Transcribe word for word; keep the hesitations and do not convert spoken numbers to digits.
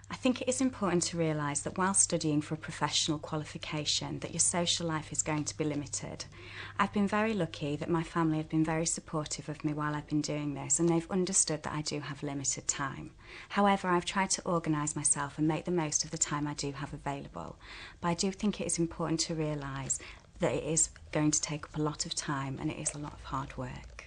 I think it is important to realise that while studying for a professional qualification, that your social life is going to be limited. I've been very lucky that my family have been very supportive of me while I've been doing this, and they've understood that I do have limited time. However, I've tried to organise myself and make the most of the time I do have available. But I do think it is important to realise that it is going to take up a lot of time and it is a lot of hard work.